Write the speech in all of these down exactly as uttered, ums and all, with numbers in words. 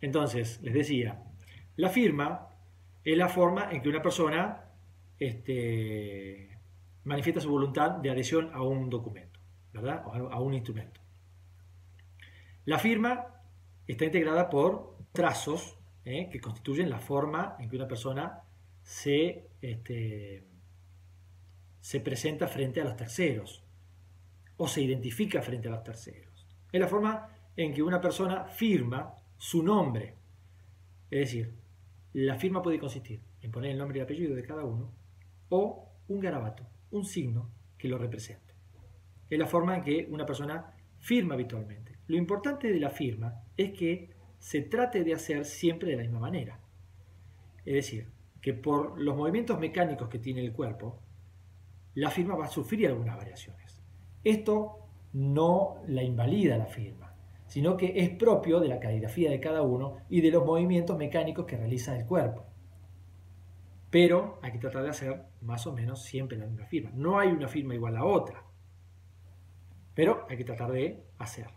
Entonces, les decía, la firma es la forma en que una persona este, manifiesta su voluntad de adhesión a un documento, ¿verdad? O a un instrumento. La firma está integrada por trazos ¿eh? que constituyen la forma en que una persona se, este, se presenta frente a los terceros o se identifica frente a los terceros. Es la forma en que una persona firma su nombre. Es decir, la firma puede consistir en poner el nombre y el apellido de cada uno o un garabato, un signo que lo represente. Es la forma en que una persona firma habitualmente. Lo importante de la firma es que se trate de hacer siempre de la misma manera. Es decir, que por los movimientos mecánicos que tiene el cuerpo, la firma va a sufrir algunas variaciones. Esto no la invalida la firma, sino que es propio de la caligrafía de cada uno y de los movimientos mecánicos que realiza el cuerpo. Pero hay que tratar de hacer más o menos siempre la misma firma. No hay una firma igual a otra, pero hay que tratar de hacerla.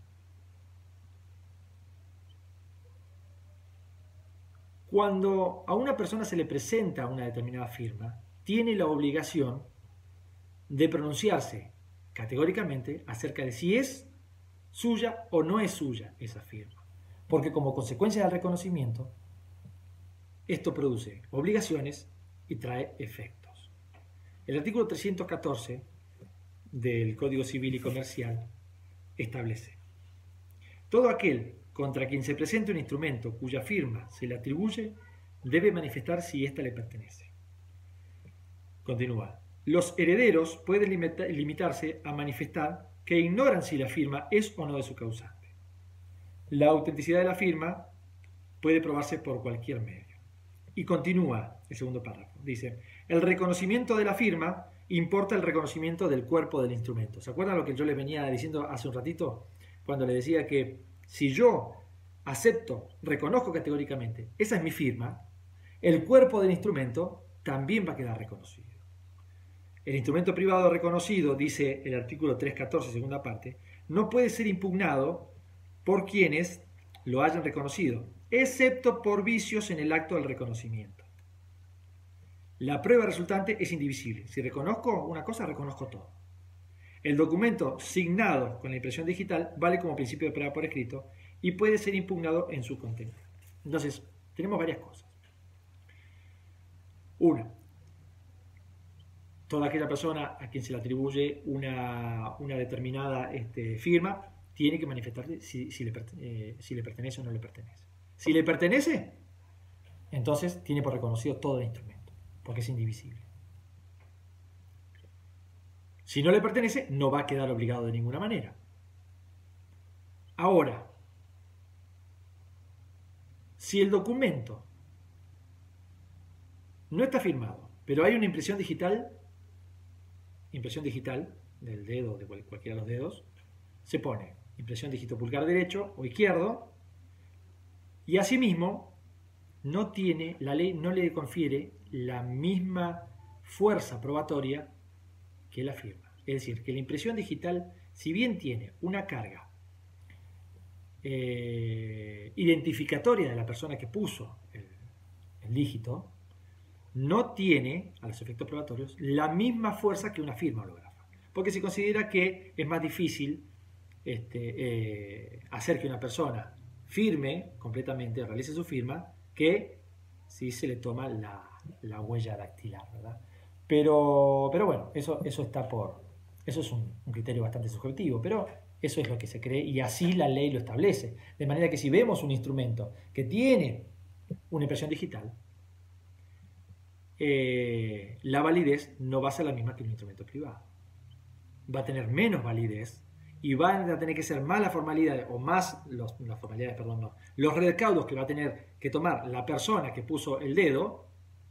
Cuando a una persona se le presenta una determinada firma, tiene la obligación de pronunciarse categóricamente acerca de si es suya o no es suya esa firma. Porque como consecuencia del reconocimiento, esto produce obligaciones y trae efectos. El artículo trescientos catorce del Código Civil y Comercial establece: todo aquel contra quien se presente un instrumento cuya firma se le atribuye debe manifestar si ésta le pertenece. Continúa. Los herederos pueden limitarse a manifestar que ignoran si la firma es o no de su causante. La autenticidad de la firma puede probarse por cualquier medio. Y continúa el segundo párrafo. Dice, el reconocimiento de la firma importa el reconocimiento del cuerpo del instrumento. ¿Se acuerdan lo que yo les venía diciendo hace un ratito? Cuando les decía que si yo acepto, reconozco categóricamente, esa es mi firma, el cuerpo del instrumento también va a quedar reconocido. El instrumento privado reconocido, dice el artículo trescientos catorce, segunda parte, no puede ser impugnado por quienes lo hayan reconocido, excepto por vicios en el acto del reconocimiento. La prueba resultante es indivisible. Si reconozco una cosa, reconozco todo. El documento signado con la impresión digital vale como principio de prueba por escrito y puede ser impugnado en su contenido. Entonces, tenemos varias cosas. Una, toda aquella persona a quien se le atribuye una, una determinada este, firma tiene que manifestarle si, si, le, eh, si le pertenece o no le pertenece. Si le pertenece, entonces tiene por reconocido todo el instrumento, porque es indivisible. Si no le pertenece, no va a quedar obligado de ninguna manera. Ahora, si el documento no está firmado, pero hay una impresión digital, impresión digital del dedo, de cualquiera de los dedos, se pone impresión dígito pulgar derecho o izquierdo, y asimismo no tiene, la ley no le confiere la misma fuerza probatoria que la firma. Es decir, que la impresión digital, si bien tiene una carga eh, identificatoria de la persona que puso el, el dígito, no tiene, a los efectos probatorios, la misma fuerza que una firma holográfica. Porque se considera que es más difícil este, eh, hacer que una persona firme completamente, realice su firma, que si se le toma la, la huella dactilar, ¿verdad? Pero, pero bueno, eso, eso está por... Eso es un, un criterio bastante subjetivo, pero eso es lo que se cree y así la ley lo establece. De manera que si vemos un instrumento que tiene una impresión digital, eh, la validez no va a ser la misma que un instrumento privado. Va a tener menos validez y van a tener que ser más las formalidades, o más los, las formalidades, perdón, no, los recaudos que va a tener que tomar la persona que puso el dedo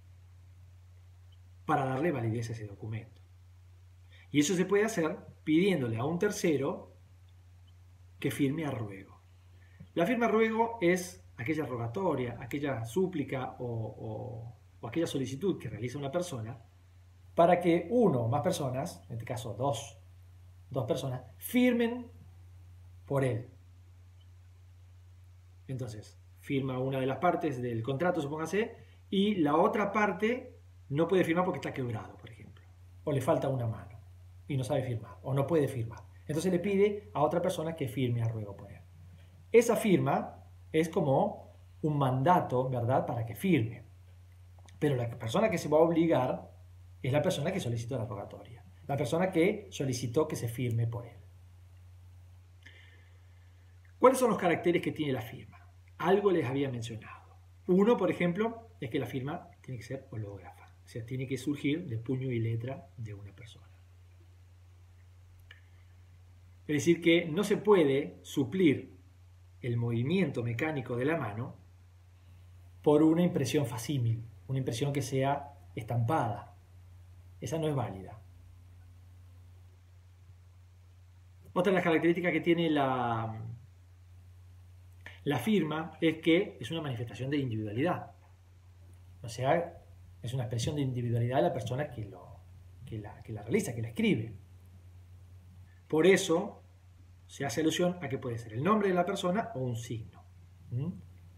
para darle validez a ese documento. Y eso se puede hacer pidiéndole a un tercero que firme a ruego. La firma a ruego es aquella rogatoria, aquella súplica o, o, o aquella solicitud que realiza una persona para que uno o más personas, en este caso dos, dos personas, firmen por él. Entonces, firma una de las partes del contrato, supóngase, y la otra parte no puede firmar porque está quebrado, por ejemplo, o le falta una mano y no sabe firmar, o no puede firmar. Entonces le pide a otra persona que firme a ruego por él. Esa firma es como un mandato, ¿verdad?, para que firme. Pero la persona que se va a obligar es la persona que solicitó la rogatoria, la persona que solicitó que se firme por él. ¿Cuáles son los caracteres que tiene la firma? Algo les había mencionado. Uno, por ejemplo, es que la firma tiene que ser hológrafa, o sea, tiene que surgir de puño y letra de una persona. Es decir, que no se puede suplir el movimiento mecánico de la mano por una impresión facímil, una impresión que sea estampada. Esa no es válida. Otra de las características que tiene la, la firma es que es una manifestación de individualidad. O sea, es una expresión de individualidad de la persona que, lo, que, la, que la realiza, que la escribe. Por eso se hace alusión a que puede ser el nombre de la persona o un signo. ¿Mm?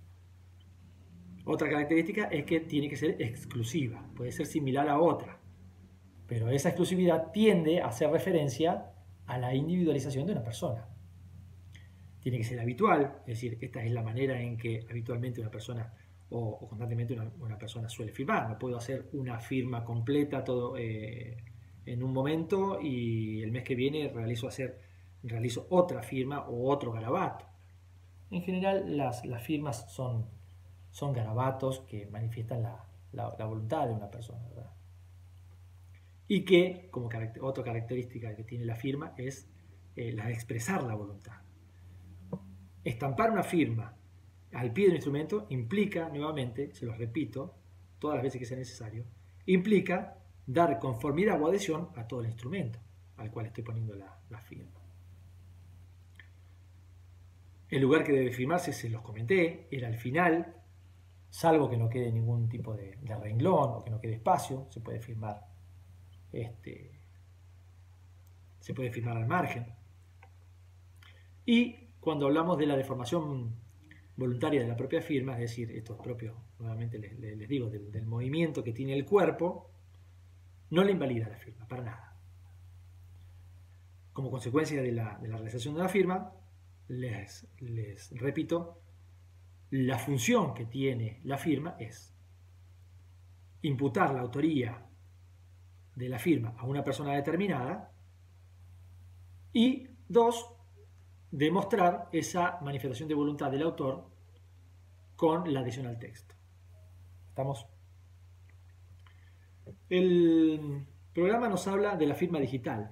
Otra característica es que tiene que ser exclusiva, puede ser similar a otra, pero esa exclusividad tiende a hacer referencia a la individualización de una persona. Tiene que ser habitual, es decir, esta es la manera en que habitualmente una persona o, o constantemente una, una persona suele firmar. No puedo hacer una firma completa todo eh, en un momento y el mes que viene realizo, hacer, realizo otra firma o otro garabato. En general las, las firmas son, son garabatos que manifiestan la, la, la voluntad de una persona, ¿verdad? Y que, como caracter, otra característica que tiene la firma, es eh, la de expresar la voluntad. Estampar una firma al pie del instrumento implica, nuevamente, se los repito, todas las veces que sea necesario, implica dar conformidad o adhesión a todo el instrumento al cual estoy poniendo la, la firma. El lugar que debe firmarse, se los comenté, era al final, salvo que no quede ningún tipo de, de renglón o que no quede espacio, se puede firmar, este, se puede firmar al margen. Y cuando hablamos de la deformación voluntaria de la propia firma, es decir, esto es propio, nuevamente les, les digo, del, del movimiento que tiene el cuerpo, no le invalida la firma, para nada. Como consecuencia de la, de la realización de la firma, les, les repito, la función que tiene la firma es imputar la autoría de la firma a una persona determinada y, dos, demostrar esa manifestación de voluntad del autor con la adhesión al texto. ¿Estamos? El programa nos habla de la firma digital.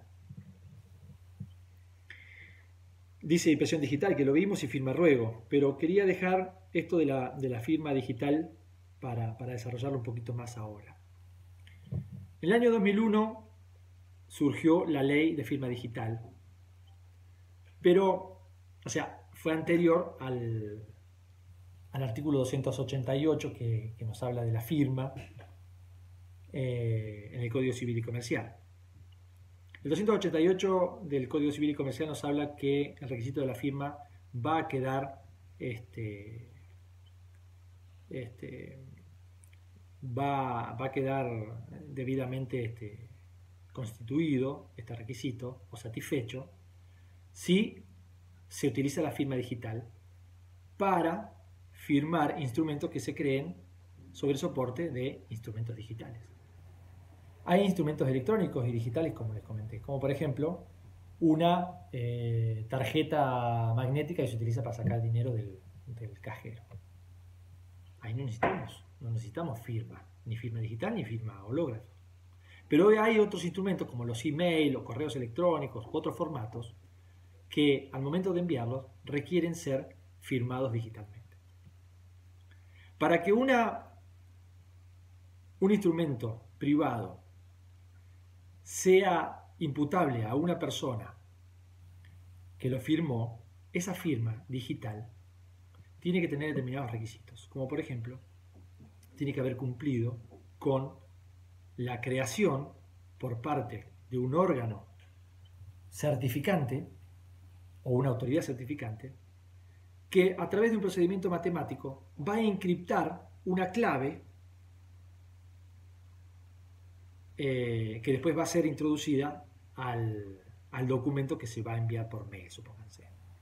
Dice impresión digital, que lo vimos, y firma ruego, pero quería dejar esto de la, de la firma digital para, para desarrollarlo un poquito más ahora. En el año dos mil uno surgió la ley de firma digital, pero, o sea, fue anterior al, al artículo doscientos ochenta y ocho que, que nos habla de la firma eh, en el Código Civil y Comercial. El doscientos ochenta y ocho del Código Civil y Comercial nos habla que el requisito de la firma va a quedar este, este, va, va a quedar debidamente este, constituido este requisito o satisfecho si se utiliza la firma digital para firmar instrumentos que se creen sobre soporte de instrumentos digitales. Hay instrumentos electrónicos y digitales, como les comenté, como por ejemplo una eh, tarjeta magnética que se utiliza para sacar dinero del, del cajero. Ahí no necesitamos, no necesitamos firma, ni firma digital ni firma hológrafa. Pero hoy hay otros instrumentos como los email, los correos electrónicos u otros formatos que al momento de enviarlos requieren ser firmados digitalmente. Para que una, un instrumento privado sea imputable a una persona que lo firmó, esa firma digital tiene que tener determinados requisitos, como por ejemplo, tiene que haber cumplido con la creación por parte de un órgano certificante o una autoridad certificante que a través de un procedimiento matemático va a encriptar una clave eh, que después va a ser introducida al, al documento que se va a enviar por mail, supónganse.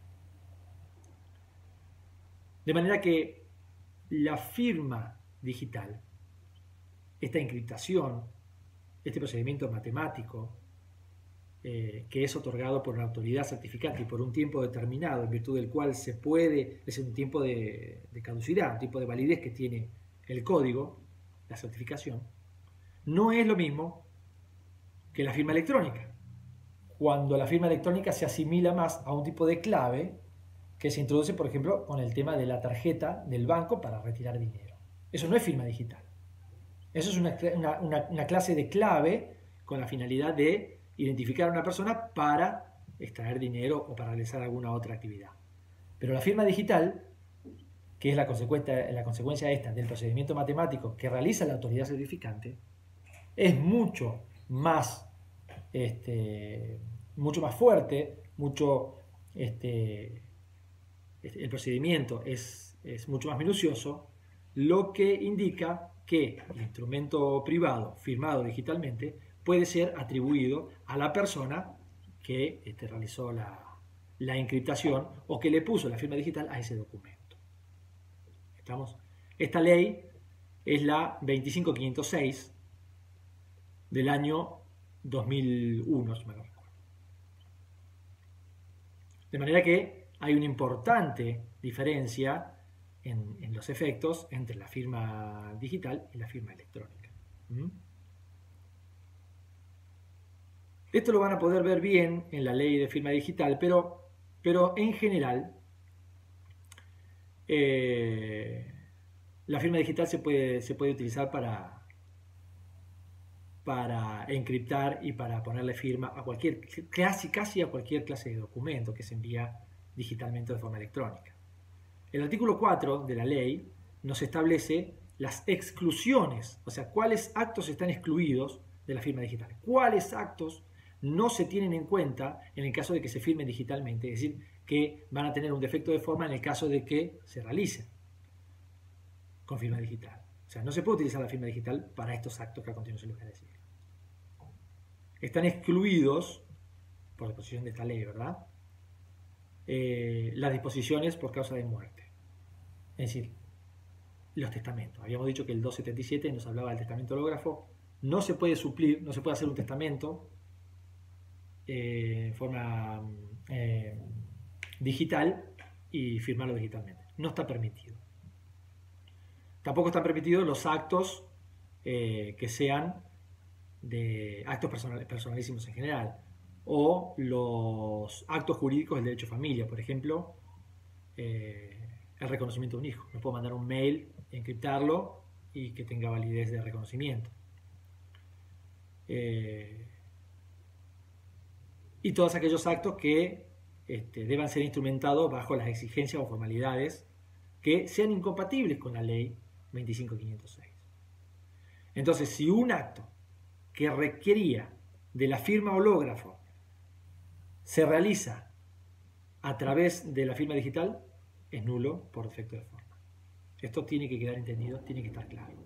De manera que la firma digital, esta encriptación, este procedimiento matemático, eh, que es otorgado por una autoridad certificante y por un tiempo determinado, en virtud del cual se puede, es un tiempo de, de caducidad, un tiempo de validez que tiene el código, la certificación, no es lo mismo que la firma electrónica. Cuando la firma electrónica se asimila más a un tipo de clave que se introduce, por ejemplo, con el tema de la tarjeta del banco para retirar dinero. Eso no es firma digital. Eso es una, una, una, una clase de clave con la finalidad de identificar a una persona para extraer dinero o para realizar alguna otra actividad. Pero la firma digital, que es la consecuencia, la consecuencia esta del procedimiento matemático que realiza la autoridad certificante, es mucho más, este, mucho más fuerte, mucho, este, el procedimiento es, es mucho más minucioso, lo que indica que el instrumento privado firmado digitalmente puede ser atribuido a la persona que este, realizó la, la encriptación o que le puso la firma digital a ese documento. ¿Estamos? Esta ley es la veinticinco mil quinientos seis del año dos mil uno, si me lo recuerdo. De manera que hay una importante diferencia en, en los efectos entre la firma digital y la firma electrónica. ¿Mm? Esto lo van a poder ver bien en la ley de firma digital, pero, pero en general eh, la firma digital se puede, se puede utilizar para, para encriptar y para ponerle firma a cualquier, casi, casi a cualquier clase de documento que se envía digitalmente de forma electrónica. El artículo cuatro de la ley nos establece las exclusiones, o sea, cuáles actos están excluidos de la firma digital, cuáles actos no se tienen en cuenta en el caso de que se firme digitalmente, es decir, que van a tener un defecto de forma en el caso de que se realicen con firma digital. O sea, no se puede utilizar la firma digital para estos actos que a continuación les voy a decir. Están excluidos, por disposición de esta ley, ¿verdad?, eh, las disposiciones por causa de muerte. Es decir, los testamentos. Habíamos dicho que el doscientos setenta y siete nos hablaba del testamento hológrafo. No se puede suplir, no se puede hacer un testamento eh, en forma eh, digital y firmarlo digitalmente. No está permitido. Tampoco están permitidos los actos eh, que sean de actos personal, personalísimos en general, o los actos jurídicos del derecho de familia, por ejemplo, eh, el reconocimiento de un hijo. Me puedo mandar un mail, encriptarlo y que tenga validez de reconocimiento. Eh, y todos aquellos actos que este, deban ser instrumentados bajo las exigencias o formalidades que sean incompatibles con la ley veinticinco mil quinientos seis. Entonces, si un acto que requería de la firma hológrafo se realiza a través de la firma digital, es nulo por defecto de forma. Esto tiene que quedar entendido, tiene que estar claro.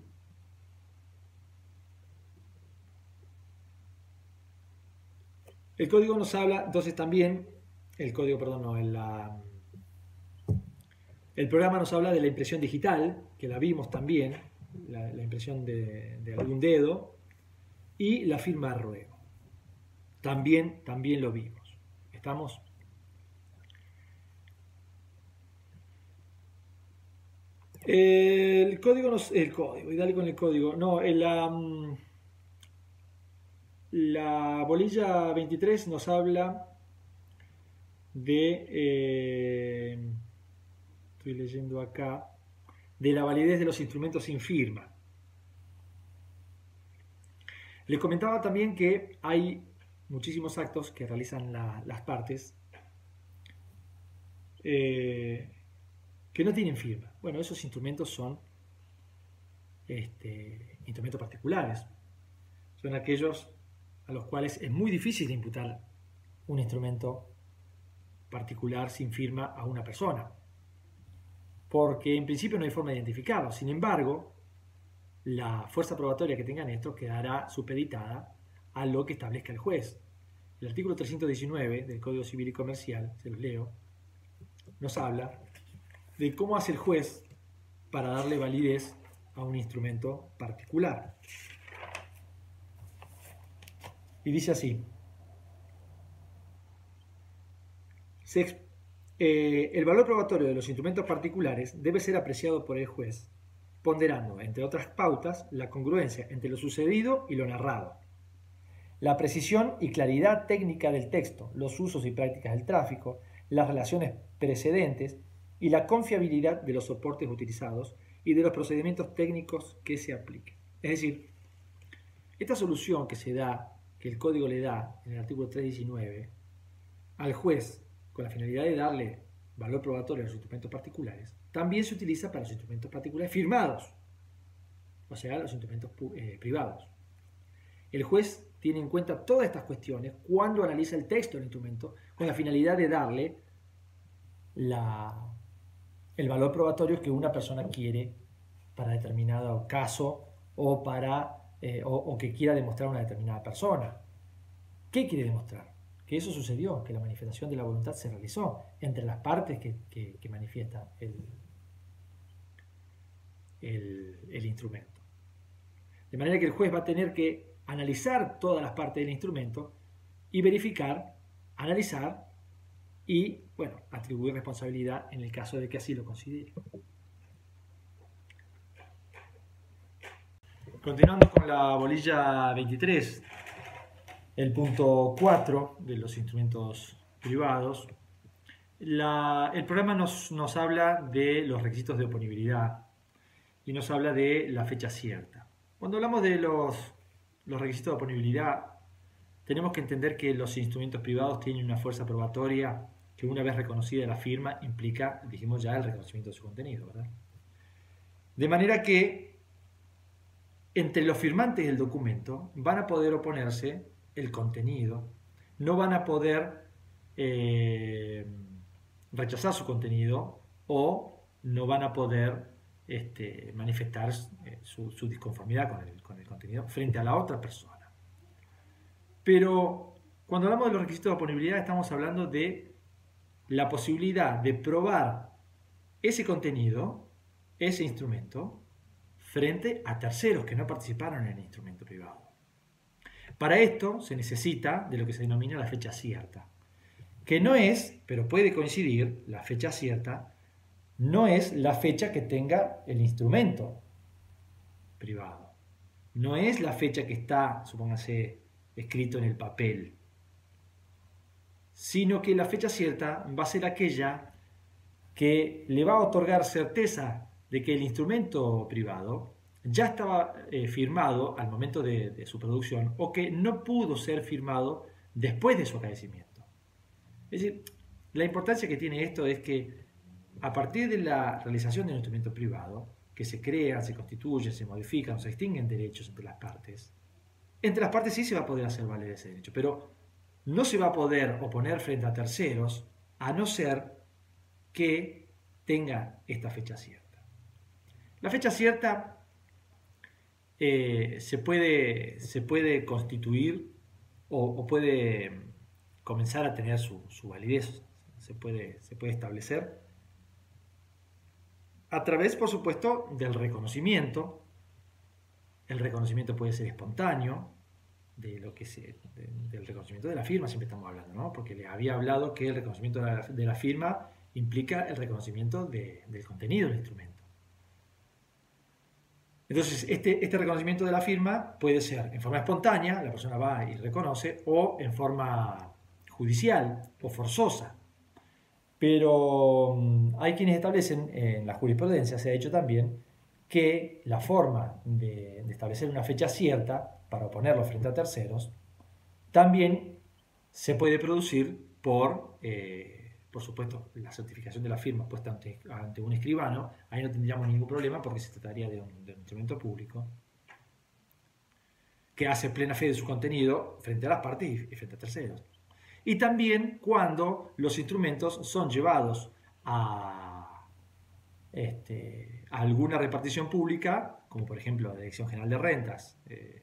El código nos habla, entonces también, el código, perdón, no, el, la, el programa nos habla de la impresión digital, que la vimos también, la, la impresión de, de algún dedo, y la firma de ruego. También, también lo vimos. ¿Estamos? El código, nos, el código, y dale con el código. No, el, la, la bolilla veintitrés nos habla de, eh, estoy leyendo acá, de la validez de los instrumentos sin firma. Les comentaba también que hay muchísimos actos que realizan la, las partes eh, que no tienen firma. Bueno, esos instrumentos son este, instrumentos particulares. Son aquellos a los cuales es muy difícil de imputar un instrumento particular sin firma a una persona. porque en principio no hay forma de identificarlo. Sin embargo, la fuerza probatoria que tengan estos quedará supeditada a lo que establezca el juez. El artículo trescientos diecinueve del Código Civil y Comercial, se los leo, nos habla de cómo hace el juez para darle validez a un instrumento particular. Y dice así: Se, eh, el valor probatorio de los instrumentos particulares debe ser apreciado por el juez, ponderando, entre otras pautas, la congruencia entre lo sucedido y lo narrado, la precisión y claridad técnica del texto, los usos y prácticas del tráfico, las relaciones precedentes y la confiabilidad de los soportes utilizados y de los procedimientos técnicos que se apliquen. Es decir, esta solución que se da, que el código le da en el artículo trescientos diecinueve al juez con la finalidad de darle valor probatorio a los instrumentos particulares, también se utiliza para los instrumentos particulares firmados, o sea, los instrumentos eh, privados. El juez tiene en cuenta todas estas cuestiones cuando analiza el texto del instrumento con la finalidad de darle la, el valor probatorio que una persona quiere para determinado caso o, para, eh, o, o que quiera demostrar una determinada persona. ¿Qué quiere demostrar? Que eso sucedió, que la manifestación de la voluntad se realizó entre las partes que, que, que manifiesta el, el, el instrumento. De manera que el juez va a tener que analizar todas las partes del instrumento y verificar, analizar y, bueno, atribuir responsabilidad en el caso de que así lo considere. Continuando con la bolilla veintitrés, el punto cuatro de los instrumentos privados, la, el programa nos, nos habla de los requisitos de oponibilidad y nos habla de la fecha cierta. Cuando hablamos de los, los requisitos de oponibilidad, tenemos que entender que los instrumentos privados tienen una fuerza probatoria que, una vez reconocida la firma, implica, dijimos ya, el reconocimiento de su contenido, ¿verdad? De manera que entre los firmantes del documento van a poder oponerse el contenido, no van a poder eh, rechazar su contenido o no van a poder este, manifestar eh, su, su disconformidad con el, con el contenido frente a la otra persona. Pero cuando hablamos de los requisitos de oponibilidad estamos hablando de la posibilidad de probar ese contenido, ese instrumento, frente a terceros que no participaron en el instrumento privado. Para esto se necesita de lo que se denomina la fecha cierta, que no es, pero puede coincidir, la fecha cierta no es la fecha que tenga el instrumento privado, no es la fecha que está, supóngase, escrito en el papel, sino que la fecha cierta va a ser aquella que le va a otorgar certeza de que el instrumento privado ya estaba eh, firmado al momento de, de su producción o que no pudo ser firmado después de su acaecimiento. Es decir, la importancia que tiene esto es que a partir de la realización del instrumento privado, que se crea, se constituye, se modifican, se extinguen derechos entre las partes, entre las partes sí se va a poder hacer valer ese derecho, pero no se va a poder oponer frente a terceros a no ser que tenga esta fecha cierta. La fecha cierta Eh, se, puede, se puede constituir o, o puede comenzar a tener su, su validez, se puede, se puede establecer a través, por supuesto, del reconocimiento. El reconocimiento puede ser espontáneo, de lo que se, de, del reconocimiento de la firma, siempre estamos hablando, ¿no? Porque les había hablado que el reconocimiento de la, de la firma implica el reconocimiento de, del contenido del instrumento. Entonces, este, este reconocimiento de la firma puede ser en forma espontánea, la persona va y reconoce, o en forma judicial o forzosa. Pero um, hay quienes establecen, en la jurisprudencia se ha dicho también, que la forma de, de establecer una fecha cierta para oponerlo frente a terceros también se puede producir por... Eh, por supuesto, la certificación de la firma puesta ante, ante un escribano, ahí no tendríamos ningún problema porque se trataría de un, de un instrumento público que hace plena fe de su contenido frente a las partes y, y frente a terceros. Y también cuando los instrumentos son llevados a, este, alguna repartición pública, como por ejemplo la Dirección General de Rentas, eh,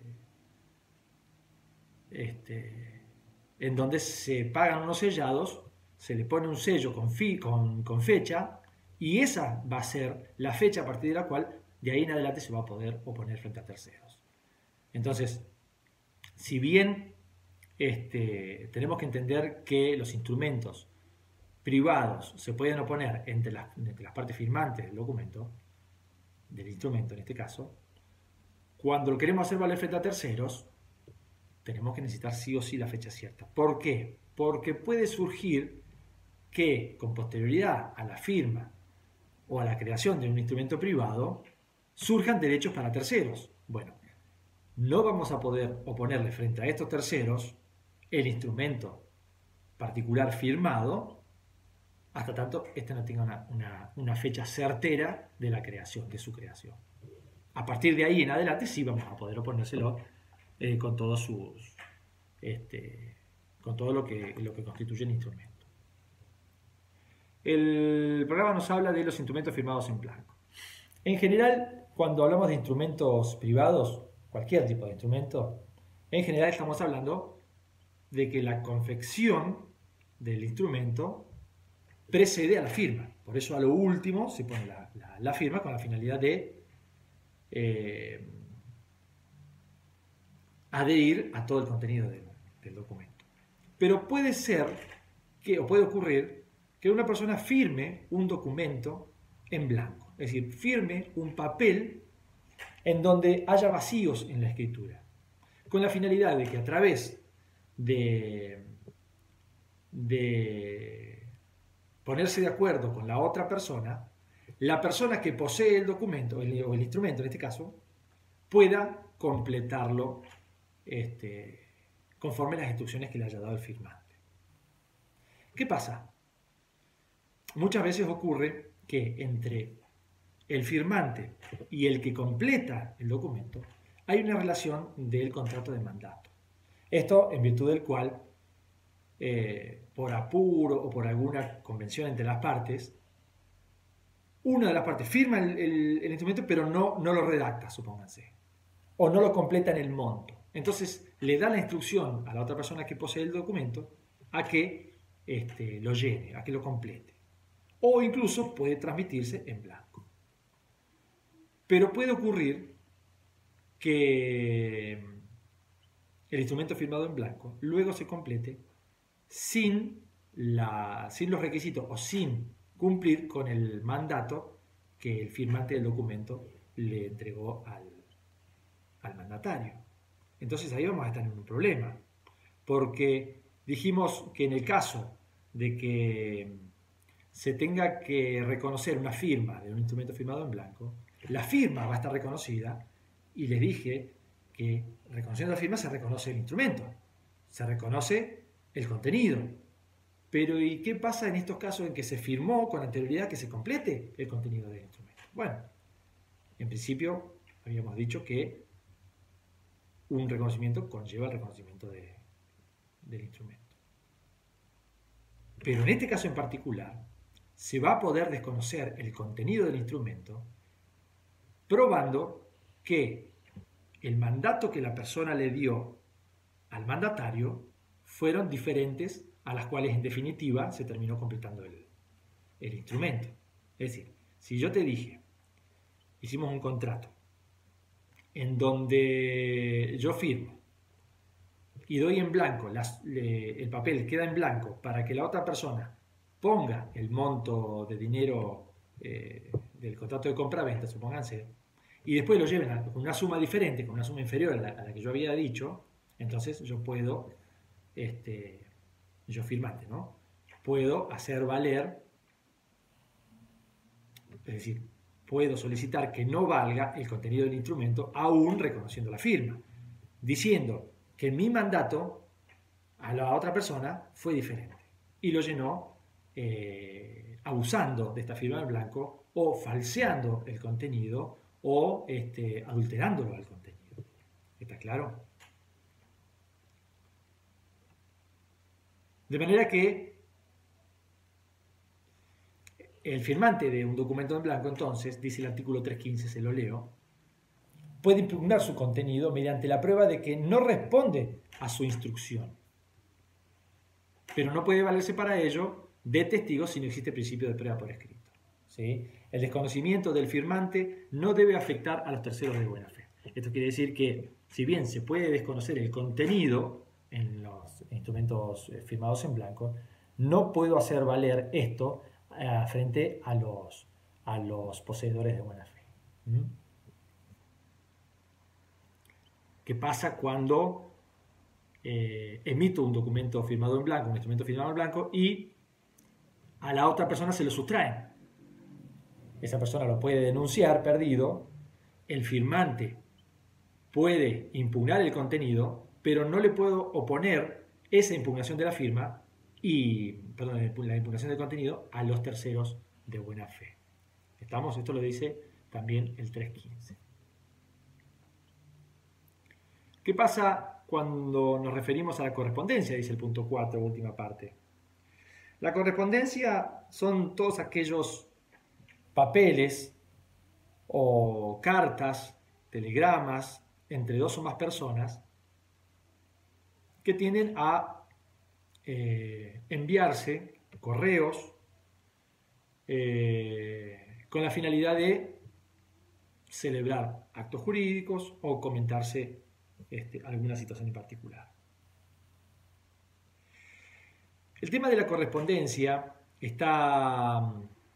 este, en donde se pagan unos sellados, se le pone un sello con, fi, con, con fecha, y esa va a ser la fecha a partir de la cual de ahí en adelante se va a poder oponer frente a terceros. Entonces, si bien este, tenemos que entender que los instrumentos privados se pueden oponer entre las, entre las partes firmantes del documento, del instrumento en este caso, cuando lo queremos hacer valer frente a terceros, tenemos que necesitar sí o sí la fecha cierta. ¿Por qué? Porque puede surgir que con posterioridad a la firma o a la creación de un instrumento privado surjan derechos para terceros. Bueno, no vamos a poder oponerle frente a estos terceros el instrumento particular firmado hasta tanto éste no tenga una, una, una fecha certera de la creación, de su creación. A partir de ahí en adelante sí vamos a poder oponérselo eh, con todos sus este, con todo lo que, lo que constituye el instrumento. El programa nos habla de los instrumentos firmados en blanco. En general, cuando hablamos de instrumentos privados, cualquier tipo de instrumento, en general estamos hablando de que la confección del instrumento precede a la firma. Por eso a lo último se pone la, la, la firma con la finalidad de eh, adherir a todo el contenido del, del documento. Pero puede ser que, o puede ocurrir, que una persona firme un documento en blanco, es decir, firme un papel en donde haya vacíos en la escritura, con la finalidad de que a través de, de ponerse de acuerdo con la otra persona, la persona que posee el documento, el, o el instrumento en este caso, pueda completarlo este, conforme las instrucciones que le haya dado el firmante. ¿Qué pasa? Muchas veces ocurre que entre el firmante y el que completa el documento hay una relación del contrato de mandato. Esto en virtud del cual, eh, por apuro o por alguna convención entre las partes, una de las partes firma el, el, el instrumento pero no, no lo redacta, supónganse, o no lo completa en el monto. Entonces le da la instrucción a la otra persona que posee el documento a que este, lo llene, a que lo complete. O incluso puede transmitirse en blanco. Pero puede ocurrir que el instrumento firmado en blanco luego se complete sin, la, sin los requisitos o sin cumplir con el mandato que el firmante del documento le entregó al, al mandatario. Entonces ahí vamos a estar en un problema, porque dijimos que en el caso de que se tenga que reconocer una firma de un instrumento firmado en blanco, la firma va a estar reconocida y les dije que reconociendo la firma se reconoce el instrumento, se reconoce el contenido. Pero ¿y qué pasa en estos casos en que se firmó con anterioridad que se complete el contenido del instrumento? Bueno, en principio habíamos dicho que un reconocimiento conlleva el reconocimiento de, del instrumento. Pero en este caso en particular, se va a poder desconocer el contenido del instrumento probando que el mandato que la persona le dio al mandatario fueron diferentes a las cuales en definitiva se terminó completando el, el instrumento. Es decir, si yo te dije, hicimos un contrato en donde yo firmo y doy en blanco, las, le, el papel queda en blanco para que la otra persona ponga el monto de dinero eh, del contrato de compra-venta, supónganse, y después lo lleven a una suma diferente, con una suma inferior a la, a la que yo había dicho, entonces yo puedo, este, yo firmante, ¿no? Puedo hacer valer, es decir, puedo solicitar que no valga el contenido del instrumento aún reconociendo la firma, diciendo que mi mandato a la otra persona fue diferente y lo llenó eh, abusando de esta firma en blanco o falseando el contenido o este, adulterándolo al contenido. ¿Está claro? De manera que el firmante de un documento en blanco, entonces, dice el artículo trescientos quince, se lo leo, puede impugnar su contenido mediante la prueba de que no responde a su instrucción, pero no puede valerse para ello de testigos si no existe principio de prueba por escrito. ¿Sí? El desconocimiento del firmante no debe afectar a los terceros de buena fe. Esto quiere decir que, si bien se puede desconocer el contenido en los instrumentos firmados en blanco, no puedo hacer valer esto eh, frente a los, a los poseedores de buena fe. ¿Mm? ¿Qué pasa cuando eh, emito un documento firmado en blanco, un instrumento firmado en blanco, y a la otra persona se lo sustraen? Esa persona lo puede denunciar perdido, el firmante puede impugnar el contenido, pero no le puedo oponer esa impugnación de la firma y, perdón, la impugnación del contenido a los terceros de buena fe. ¿Estamos? Esto lo dice también el trescientos quince. ¿Qué pasa cuando nos referimos a la correspondencia? Dice el punto cuatro, última parte. La correspondencia son todos aquellos papeles o cartas, telegramas, entre dos o más personas que tienden a eh, enviarse correos eh, con la finalidad de celebrar actos jurídicos o comentarse este, alguna situación en particular. El tema de la correspondencia está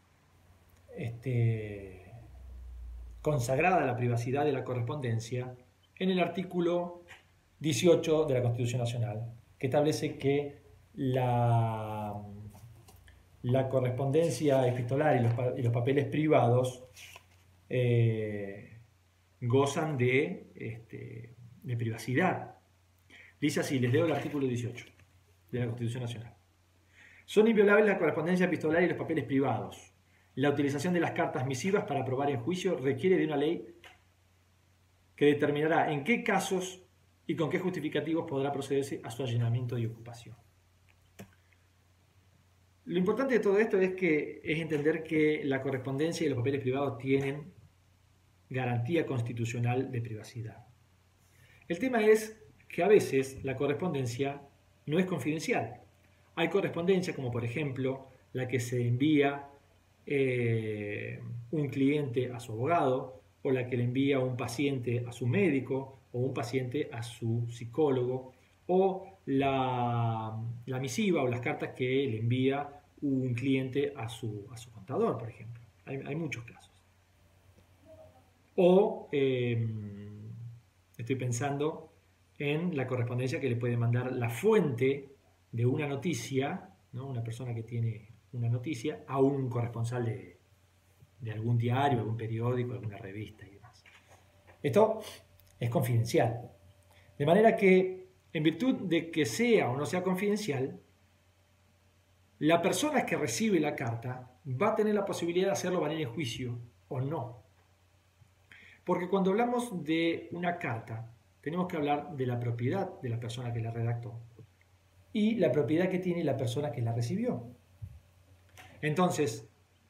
este, consagrada la privacidad de la correspondencia en el artículo dieciocho de la Constitución Nacional, que establece que la, la correspondencia epistolar y los, y los papeles privados eh, gozan de, este, de privacidad. Dice así, les leo el artículo dieciocho de la Constitución Nacional. Son inviolables la correspondencia epistolar y los papeles privados. La utilización de las cartas misivas para probar en juicio requiere de una ley que determinará en qué casos y con qué justificativos podrá procederse a su allanamiento y ocupación. Lo importante de todo esto es que es entender que la correspondencia y los papeles privados tienen garantía constitucional de privacidad. El tema es que a veces la correspondencia no es confidencial. Hay correspondencia como por ejemplo la que se envía eh, un cliente a su abogado, o la que le envía un paciente a su médico, o un paciente a su psicólogo, o la, la misiva o las cartas que le envía un cliente a su, a su contador, por ejemplo. Hay, hay muchos casos. O eh, estoy pensando en la correspondencia que le puede mandar la fuente de una noticia, ¿no? Una persona que tiene una noticia, a un corresponsal de, de algún diario, algún periódico, alguna revista y demás. Esto es confidencial. De manera que, en virtud de que sea o no sea confidencial, la persona que recibe la carta va a tener la posibilidad de hacerlo valer en juicio o no. Porque cuando hablamos de una carta, tenemos que hablar de la propiedad de la persona que la redactó y la propiedad que tiene la persona que la recibió. Entonces,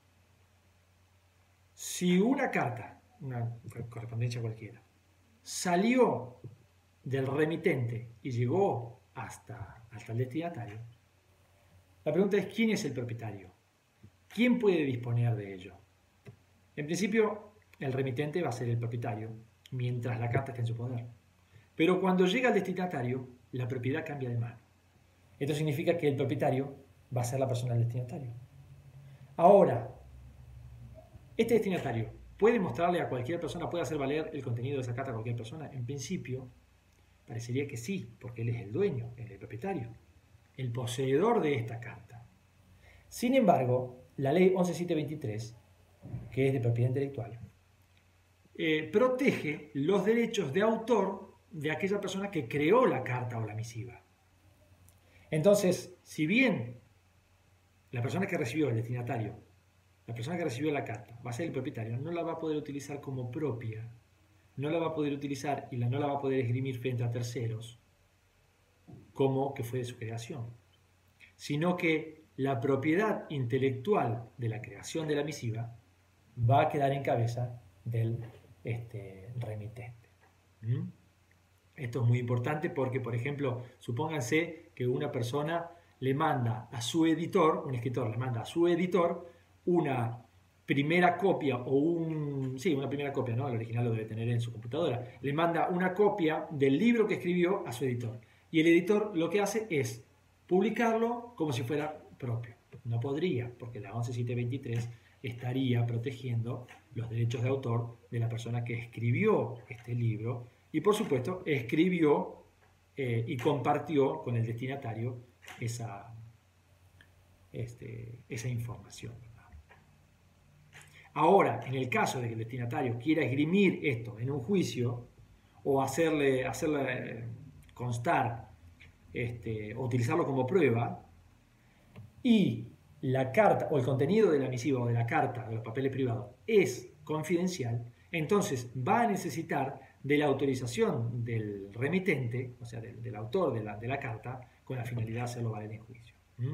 si una carta, una correspondencia cualquiera, salió del remitente y llegó hasta, hasta el destinatario, la pregunta es ¿quién es el propietario? ¿Quién puede disponer de ello? En principio, el remitente va a ser el propietario mientras la carta esté en su poder. Pero cuando llega al destinatario, la propiedad cambia de mano. Esto significa que el propietario va a ser la persona del destinatario. Ahora, este destinatario puede mostrarle a cualquier persona, puede hacer valer el contenido de esa carta a cualquier persona. En principio, parecería que sí, porque él es el dueño, él es el propietario, el poseedor de esta carta. Sin embargo, la ley once mil setecientos veintitrés, que es de propiedad intelectual, eh, protege los derechos de autor de aquella persona que creó la carta o la misiva. Entonces, si bien la persona que recibió, el destinatario, la persona que recibió la carta va a ser el propietario, no la va a poder utilizar como propia, no la va a poder utilizar y la, no la va a poder esgrimir frente a terceros como que fue de su creación, sino que la propiedad intelectual de la creación de la misiva va a quedar en cabeza del este, remitente. ¿Mm? Esto es muy importante porque, por ejemplo, supónganse que una persona le manda a su editor, un escritor le manda a su editor una primera copia o un... sí, una primera copia, ¿no? El original lo debe tener en su computadora. Le manda una copia del libro que escribió a su editor. Y el editor lo que hace es publicarlo como si fuera propio. No podría, porque la once mil setecientos veintitrés estaría protegiendo los derechos de autor de la persona que escribió este libro y, por supuesto, escribió eh, y compartió con el destinatario esa, este, esa información. Ahora, en el caso de que el destinatario quiera esgrimir esto en un juicio o hacerle, hacerle constar este, o utilizarlo como prueba, y la carta o el contenido de la misiva o de la carta de los papeles privados es confidencial, entonces va a necesitar de la autorización del remitente, o sea, del, del autor de la, de la carta, con la finalidad de hacerlo valer en juicio. ¿Mm?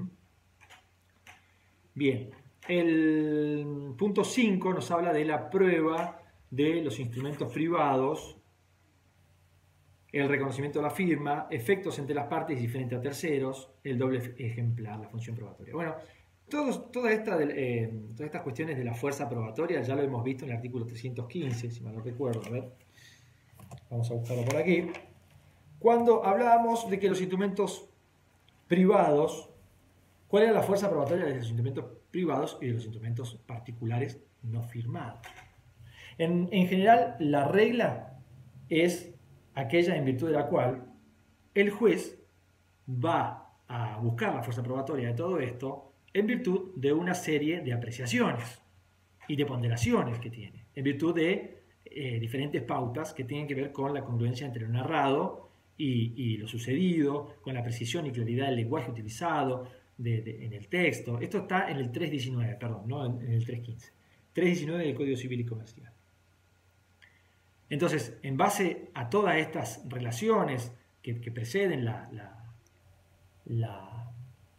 Bien, el punto cinco nos habla de la prueba de los instrumentos privados, el reconocimiento de la firma, efectos entre las partes y frente a terceros, el doble ejemplar, la función probatoria. Bueno, todos, toda esta, eh, todas estas cuestiones de la fuerza probatoria ya lo hemos visto en el artículo trescientos quince, si mal no recuerdo. A ver, vamos a buscarlo por aquí. Cuando hablábamos de que los instrumentos privados, ¿cuál era la fuerza probatoria de los instrumentos privados y de los instrumentos particulares no firmados? En, en general, la regla es aquella en virtud de la cual el juez va a buscar la fuerza probatoria de todo esto en virtud de una serie de apreciaciones y de ponderaciones que tiene, en virtud de eh, diferentes pautas que tienen que ver con la congruencia entre lo narrado y, y lo sucedido, con la precisión y claridad del lenguaje utilizado de, de, en el texto. Esto está en el tres diecinueve, perdón, no en, en el tres quince. tres diecinueve del Código Civil y Comercial. Entonces, en base a todas estas relaciones que, que preceden la, la, la,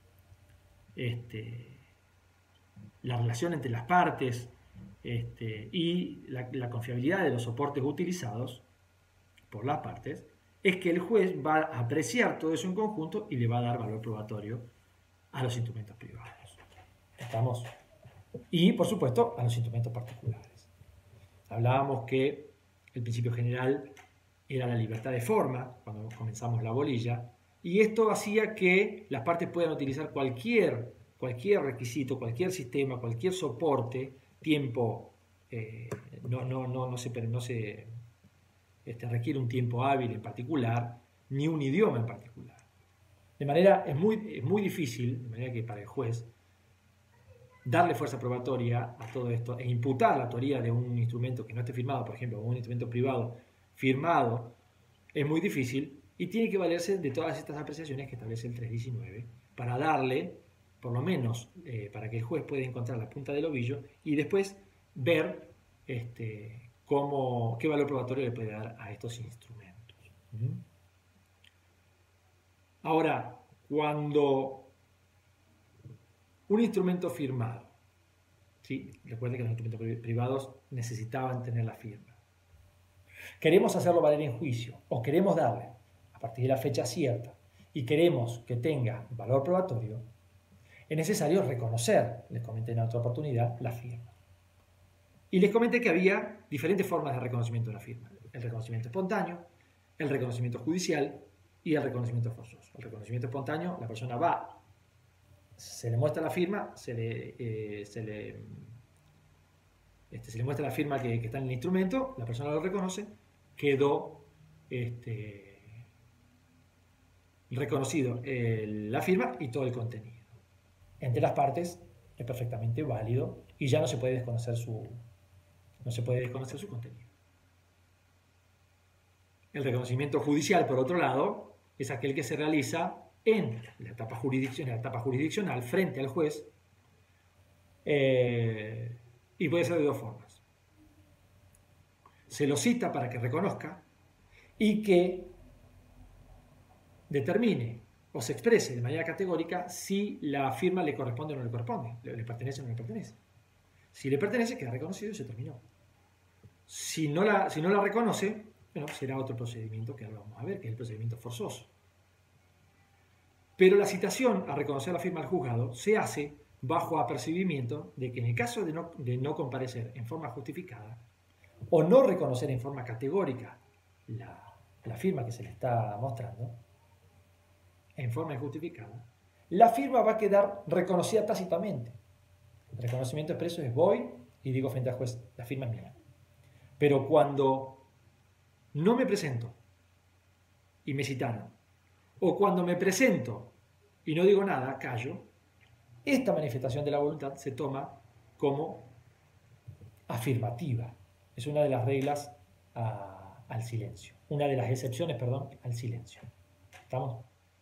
este, la relación entre las partes este, y la, la confiabilidad de los soportes utilizados por las partes, es que el juez va a apreciar todo eso en conjunto y le va a dar valor probatorio a los instrumentos privados. ¿Estamos? Y, por supuesto, a los instrumentos particulares. Hablábamos que el principio general era la libertad de forma, cuando comenzamos la bolilla, y esto hacía que las partes puedan utilizar cualquier, cualquier requisito, cualquier sistema, cualquier soporte, tiempo, eh, no, no, no, no se, no se este, requiere un tiempo hábil en particular, ni un idioma en particular. De manera, es muy, es muy difícil, de manera que para el juez, darle fuerza probatoria a todo esto e imputar la autoría de un instrumento que no esté firmado, por ejemplo, un instrumento privado firmado, es muy difícil y tiene que valerse de todas estas apreciaciones que establece el tres diecinueve para darle, por lo menos, eh, para que el juez pueda encontrar la punta del ovillo y después ver este, cómo, qué valor probatorio le puede dar a estos instrumentos. ¿Mm? Ahora, cuando un instrumento firmado, ¿sí? Recuerden que los instrumentos privados necesitaban tener la firma. Queremos hacerlo valer en juicio o queremos darle a partir de la fecha cierta y queremos que tenga valor probatorio, es necesario reconocer, les comenté en otra oportunidad, la firma. Y les comenté que había diferentes formas de reconocimiento de la firma. El reconocimiento espontáneo, el reconocimiento judicial y el reconocimiento forzoso. El reconocimiento espontáneo, la persona va, se le muestra la firma, se le, eh, se le, este, se le muestra la firma que, que está en el instrumento, la persona lo reconoce, quedó este, reconocido el, la firma y todo el contenido. Entre las partes es perfectamente válido y ya no se puede desconocer su, no se puede desconocer su contenido. El reconocimiento judicial, por otro lado, es aquel que se realiza en la etapa jurisdiccional, la etapa jurisdiccional frente al juez eh, y puede ser de dos formas. Se lo cita para que reconozca y que determine o se exprese de manera categórica si la firma le corresponde o no le corresponde, le, le pertenece o no le pertenece. Si le pertenece, queda reconocido y se terminó. Si no la, si no la reconoce, bueno, será otro procedimiento que ahora vamos a ver, que es el procedimiento forzoso. Pero la citación a reconocer la firma al juzgado se hace bajo apercibimiento de que en el caso de no, de no comparecer en forma justificada o no reconocer en forma categórica la, la firma que se le está mostrando, en forma injustificada, la firma va a quedar reconocida tácitamente. El reconocimiento expreso es voy y digo frente al juez, la firma es mía. Pero cuando no me presento y me citaron, o cuando me presento y no digo nada, callo, esta manifestación de la voluntad se toma como afirmativa. Es una de las reglas a, al silencio. Una de las excepciones, perdón, al silencio. ¿Estamos?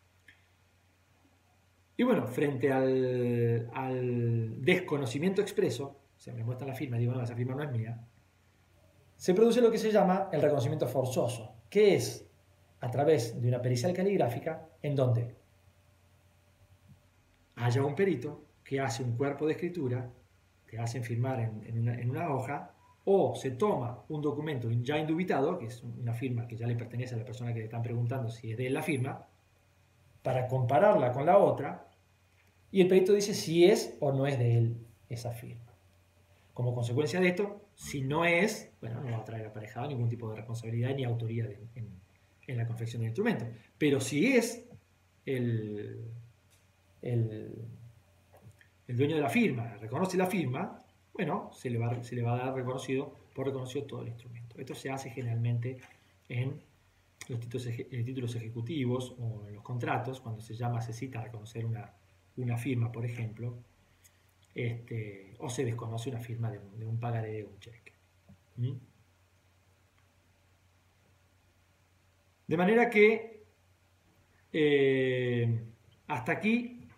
Y bueno, frente al, al desconocimiento expreso, se me muestra la firma y digo, no, esa firma no es mía, se produce lo que se llama el reconocimiento forzoso, que es a través de una pericial caligráfica en donde haya un perito que hace un cuerpo de escritura, que hacen firmar en, en, una, en una hoja, o se toma un documento ya indubitado, que es una firma que ya le pertenece a la persona que le están preguntando si es de él la firma, para compararla con la otra, y el perito dice si es o no es de él esa firma. Como consecuencia de esto, si no es, bueno, no va a traer aparejado ningún tipo de responsabilidad ni autoría de, en, en la confección del instrumento. Pero si es el, el, el dueño de la firma, reconoce la firma, bueno, se le va, se le va a dar reconocido por reconocido todo el instrumento. Esto se hace generalmente en los títulos, títulos ejecutivos o en los contratos, cuando se llama, se cita a reconocer una, una firma, por ejemplo, este, o se desconoce una firma de un, de un pagaré de un cheque. ¿Mm? De manera que eh, hasta aquí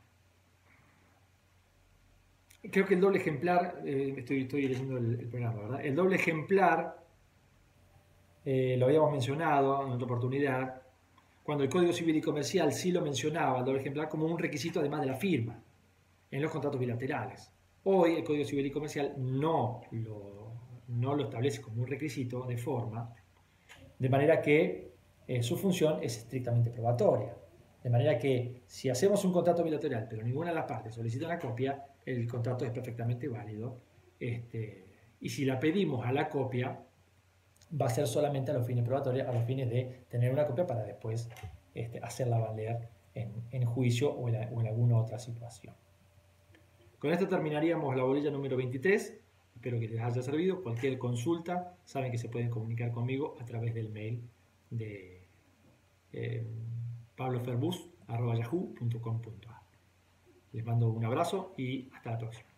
creo que el doble ejemplar, eh, estoy, estoy leyendo el, el programa, ¿verdad? El doble ejemplar eh, lo habíamos mencionado en otra oportunidad, cuando el Código Civil y Comercial sí lo mencionaba, el doble ejemplar, como un requisito además de la firma en los contratos bilaterales. Hoy el Código Civil y Comercial no lo, no lo establece como un requisito de forma, de manera que eh, su función es estrictamente probatoria. De manera que si hacemos un contrato bilateral, pero ninguna de las partes solicita una copia, el contrato es perfectamente válido. Este, y si la pedimos a la copia, va a ser solamente a los fines probatorios, a los fines de tener una copia para después este, hacerla valer en, en juicio o en, o en alguna otra situación. Con esto terminaríamos la bolilla número veintitrés. Espero que les haya servido. Cualquier consulta, saben que se pueden comunicar conmigo a través del mail de eh, pabloferbus arroba yahoo punto com punto a. Les mando un abrazo y hasta la próxima.